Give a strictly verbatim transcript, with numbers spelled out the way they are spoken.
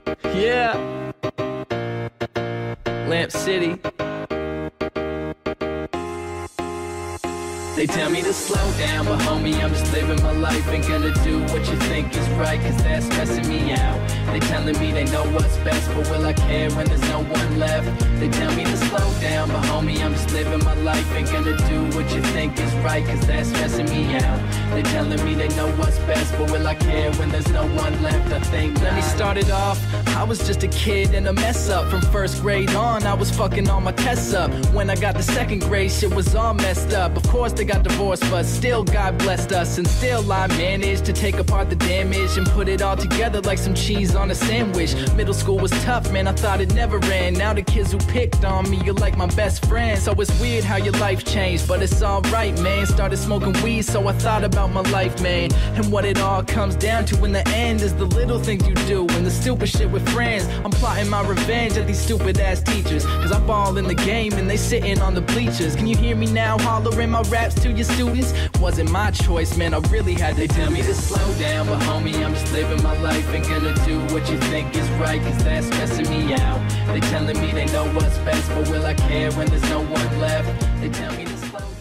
Yeah, Lamp City. They tell me to slow down, but homie, I'm just living my life. Ain't gonna do what you think is right, cause that's stressing me out. They telling me they know what's best, but will I care when there's no one left? They tell me to slow down, but homie, I'm just living my life. Ain't gonna do what you think is right, cause that's stressing me out. They telling me they know what's best, but will I care when there's no one left? I think let me start it off. I was just a kid and a mess up. From first grade on, I was fucking all my tests up. When I got to second grade, shit was all messed up. Of course they got divorced, but still God blessed us. And still I managed to take apart the damage and put it all together like some cheese on a sandwich. Middle school was tough, man, I thought it never ran. Now the kids who picked on me, you're like my best friend. So it's weird how your life changed, but it's alright, man. Started smoking weed, so I thought about my life, man. And what it all comes down to in the end is the little things you do and the stupid shit with friends. I'm plotting my revenge at these stupid ass teachers, cause I ball in the game and they sitting on the bleachers. Can you hear me now hollering my raps to your students? Wasn't my choice, man, I really had to. They tell me to slow down, but homie, I'm just living my life. Ain't gonna do what you think is right, cause that's stressing me out. They telling me they know what's best, but will I care when there's no one left? They tell me to slow down.